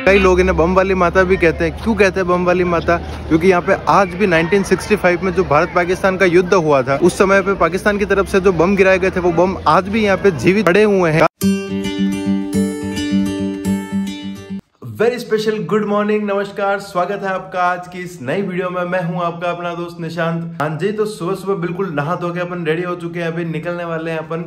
कई लोग इन्हें बम वाली माता भी कहते हैं। क्यों कहते हैं बम वाली माता? क्योंकि यहाँ पे आज भी 1965 में जो भारत पाकिस्तान का युद्ध हुआ था, उस समय पे पाकिस्तान की तरफ से जो बम गिराए गए थे, वो बम आज भी यहाँ पे जीवित पड़े हुए हैं। वेरी स्पेशल गुड मॉर्निंग, नमस्कार, स्वागत है आपका आज की इस नई वीडियो में। मैं हूं आपका अपना दोस्त निशांत। हाँ जी, तो सुबह सुबह बिल्कुल नहा धो के अपन रेडी हो चुके हैं। अभी निकलने वाले हैं अपन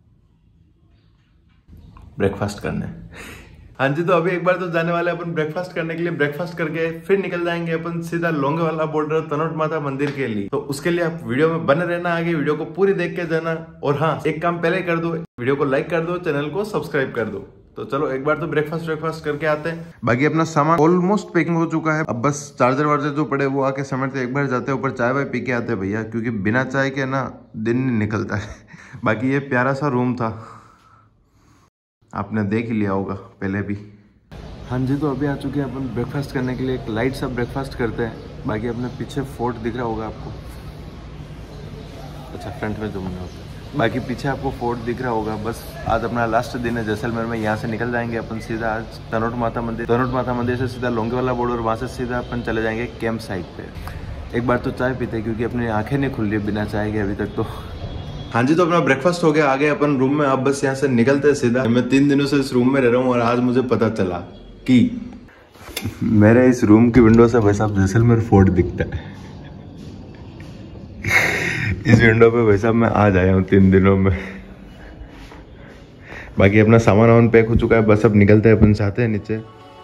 ब्रेकफास्ट करने। हाँ जी, तो अभी एक बार तो जाने वाले अपन ब्रेकफास्ट करने के लिए। ब्रेकफास्ट करके फिर निकल जाएंगे अपन सीधा लोंगेवाला बॉर्डर तनोट माता मंदिर के लिए। तो उसके लिए आप वीडियो में बने रहना, आगे वीडियो को पूरी देख के जाना। और हाँ, एक काम पहले कर दो, वीडियो को लाइक कर दो, चैनल को सब्सक्राइब कर दो। तो चलो एक बार तो ब्रेकफास्ट करके आते हैं। बाकी अपना सामान ऑलमोस्ट पैकिंग हो चुका है। अब बस चार्जर वार्जर जो पड़े वो आके समेटते, एक बार जाते हैं ऊपर, चाय वाय पी के आते हैं भैया, क्योंकि बिना चाय के ना दिन नहीं निकलता है। बाकी ये प्यारा सा रूम था, आपने देख ही लिया होगा पहले भी। हाँ जी, तो अभी आ चुके हैं अपन ब्रेकफास्ट करने के लिए। एक लाइट सा ब्रेकफास्ट करते हैं। बाकी अपने पीछे फोर्ट दिख रहा होगा आपको, अच्छा फ्रंट में जो बना होता है, बाकी पीछे आपको फोर्ट दिख रहा होगा। बस आज अपना लास्ट दिन है जैसलमेर में। यहाँ से निकल जाएंगे अपन सीधा आज तनोट माता मंदिर। तनोट माता मंदिर से सीधा लोंगेवाला बॉर्डर, वहाँ से सीधा अपन चले जाएंगे कैंप साइट पे। एक बार तो चाय पीते हैं, क्योंकि अपनी आंखें नहीं खुल रही बिना चाय के अभी तक तो। हाँ जी, तो अपना ब्रेकफास्ट हो गया, आ गए अपन रूम में। अब बस यहाँ से निकलते हैं सीधा। मैं 3 दिनों से इस रूम में रह रहा हूँ और आज मुझे पता चला कि मेरे इस रूम की विंडो से भाई साहब जैसलमेर फोर्ट दिखता है। इस विंडो पे भाई साहब मैं आज आया हूँ 3 दिनों में। बाकी अपना सामान पैक हो चुका है, बस अब निकलते हैं अपन, चाहते हैं नीचे।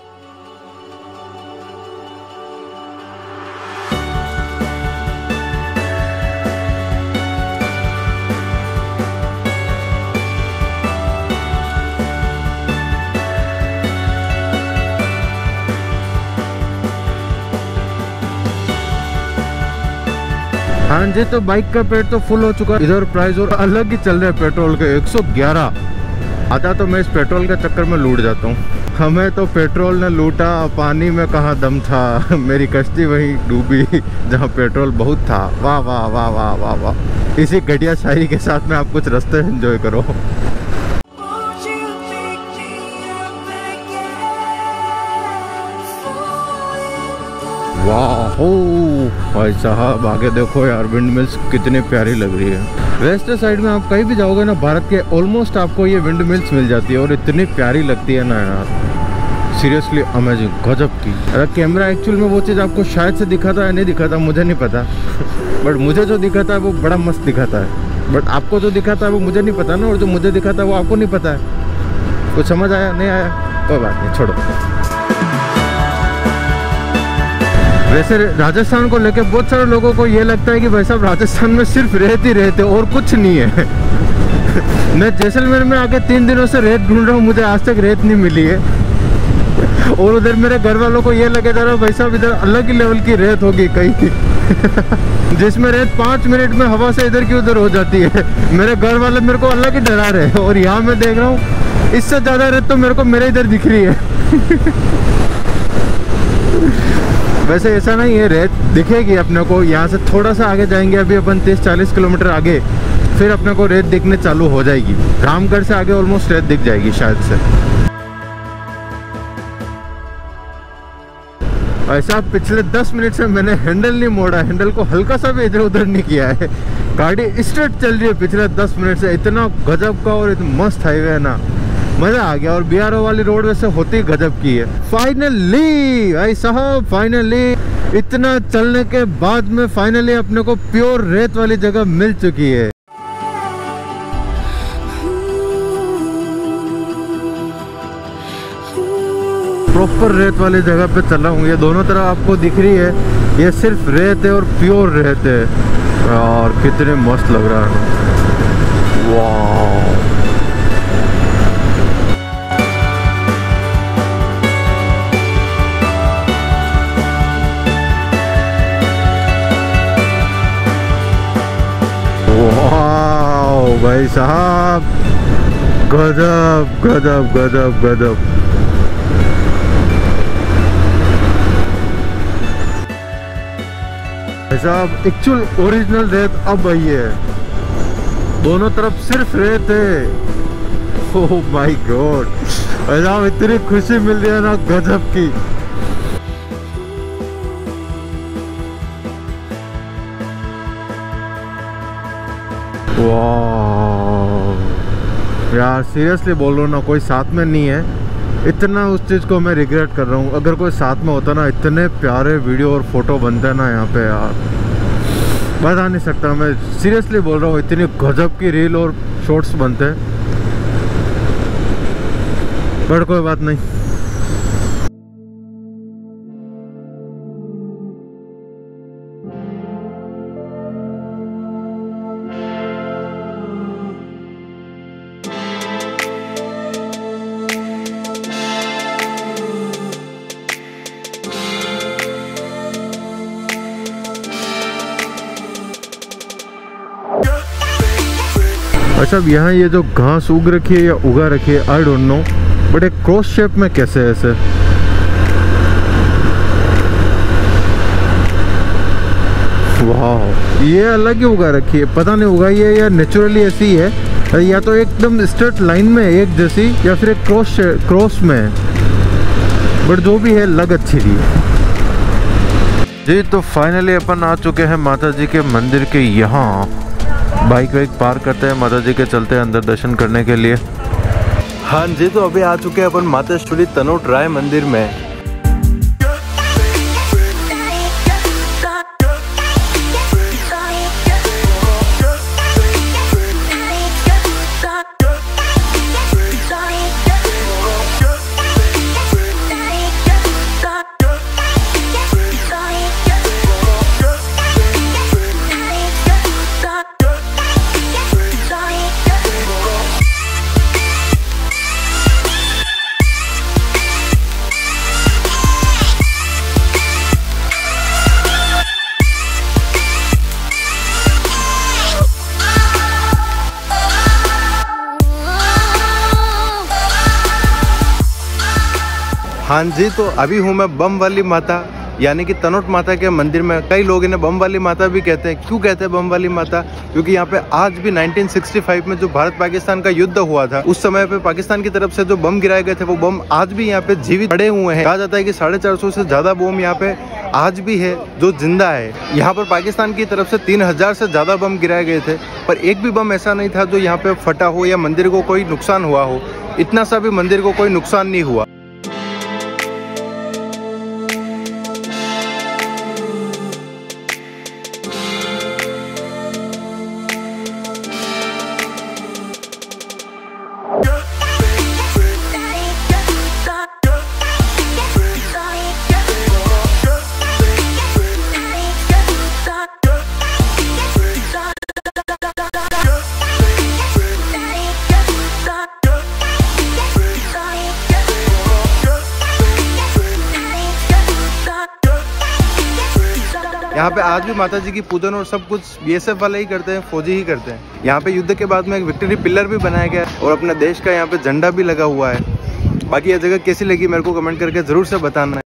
हाँ जी, तो बाइक का पेट तो फुल हो चुका है। इधर प्राइस और अलग ही चल रहा है पेट्रोल के, 111। आधा तो मैं इस पेट्रोल के चक्कर में लूट जाता हूँ। हमें तो पेट्रोल ने लूटा, पानी में कहाँ दम था। मेरी कश्ती वहीं डूबी जहाँ पेट्रोल बहुत था। वाह वाह वाह वाह वाह वाह। इसी घटिया शायरी के साथ में आप कुछ रास्ते एंजॉय करो। वाह भाई साहब, आगे देखो यार, विंड मिल्स कितनी प्यारी लग रही है। वेस्ट साइड में आप कहीं भी जाओगे ना भारत के, ऑलमोस्ट आपको ये विंड मिल्स मिल जाती है और इतनी प्यारी लगती है ना यार, सीरियसली अमेजिंग, गजब की। अरे कैमरा एक्चुअल में वो चीज़ आपको शायद से दिखा था या नहीं दिखा था मुझे नहीं पता, बट मुझे जो दिखा था वो बड़ा मस्त दिखा था। बट आपको जो दिखा था वो मुझे नहीं पता ना, और जो मुझे दिखा था वो आपको नहीं पता है। कुछ समझ आया नहीं आया कोई बात नहीं, छोड़ो। वैसे राजस्थान को लेके बहुत सारे लोगों को ये लगता है कि भाई साहब राजस्थान में सिर्फ रेत ही रेत है और कुछ नहीं है। मैं जैसलमेर में आके 3 दिनों से रेत ढूंढ रहा हूँ, मुझे आज तक रेत नहीं मिली है। और उधर मेरे घर वालों को ये लगे जा रहा है भाई साहब इधर अलग ही लेवल की रेत होगी कहीं, जिसमें रेत 5 मिनट में हवा से इधर की उधर हो जाती है। मेरे घर वाले मेरे को अलग ही डरा रहे हैं, और यहाँ मैं देख रहा हूँ इससे ज्यादा रेत तो मेरे को मेरे इधर दिख रही है। वैसे ऐसा नहीं है, रेत दिखेगी अपने को। यहाँ से थोड़ा सा आगे जाएंगे, अभी अपन 30-40 किलोमीटर आगे, फिर अपने को रेत दिखने चालू हो जाएगी। रामगढ़ से आगे ऑलमोस्ट रेत दिख जाएगी शायद से। ऐसा पिछले 10 मिनट से मैंने हैंडल नहीं मोड़ा, हैंडल को हल्का सा भी इधर उधर नहीं किया है। गाड़ी स्ट्रेट चल रही है पिछले 10 मिनट से। इतना गजब का और इतना मस्त हाईवे है ना, मजा आ गया। और BRO वाली रोड वैसे होती गजब की है। फाइनली भाई साहब, फाइनली इतना चलने के बाद में फाइनली अपने को प्योर रेत वाली जगह मिल चुकी है। प्रॉपर रेत वाली जगह पे चला हूँ। ये दोनों तरफ आपको दिख रही है, ये सिर्फ रेत है और प्योर रेत है। और कितने मस्त लग रहा है, वाह। भाई साहब गजब गजब गजब गजब। भाई साहब एक्चुअल ओरिजिनल रेत अब आई है, दोनों तरफ सिर्फ रेत है। ओह माय गॉड, ऐसा इतनी खुशी मिल रही है ना गजब की। वाह यार सीरियसली बोल रहा हूँ ना, कोई साथ में नहीं है, इतना उस चीज़ को मैं रिग्रेट कर रहा हूँ। अगर कोई साथ में होता ना, इतने प्यारे वीडियो और फोटो बनते हैं ना यहाँ पे यार, बता नहीं सकता। मैं सीरियसली बोल रहा हूँ, इतनी गजब की रील और शॉर्ट्स बनते हैं, बट कोई बात नहीं। अच्छा यहाँ ये जो घास उग रखी है या उगा रखी है, आई डोंट नो, बट एक क्रॉस शेप में कैसे है ऐसे। वाह, ये अलग ही उगा रखी है, पता नहीं उगाई है या नेचुरली ऐसी है, या तो एकदम स्ट्रेट लाइन में एक जैसी या फिर एक क्रॉस में है, बट जो भी है लग अच्छी रही है जी। तो फाइनली अपन आ चुके हैं माता जी के मंदिर के यहाँ। बाइक वाइक पार्क करते हैं, माता जी के चलते हैं अंदर दर्शन करने के लिए। हाँ जी, तो अभी आ चुके हैं अपन मातेश्वरी तनोट राय मंदिर में। हाँ जी, तो अभी हूँ मैं बम वाली माता यानी कि तनोट माता के मंदिर में। कई लोग इन्हें बम वाली माता भी कहते हैं। क्यों कहते हैं बम वाली माता? क्योंकि यहाँ पे आज भी 1965 में जो भारत पाकिस्तान का युद्ध हुआ था, उस समय पे पाकिस्तान की तरफ से जो बम गिराए गए थे, वो बम आज भी यहाँ पे जीवित पड़े हुए हैं। कहा जाता है कि 450 से ज्यादा बम यहाँ पे आज भी है जो जिंदा है। यहाँ पर पाकिस्तान की तरफ से 3000 से ज्यादा बम गिराए गए थे, पर एक भी बम ऐसा नहीं था जो यहाँ पे फटा हो या मंदिर को कोई नुकसान हुआ हो। इतना सा भी मंदिर को कोई नुकसान नहीं हुआ। यहाँ पे आज भी माता जी की पूजन और सब कुछ BSF वाले ही करते हैं, फौजी ही करते हैं। यहाँ पे युद्ध के बाद में एक विक्ट्री पिलर भी बनाया गया है और अपने देश का यहाँ पे झंडा भी लगा हुआ है। बाकी ये जगह कैसी लगी मेरे को कमेंट करके जरूर से बताना है।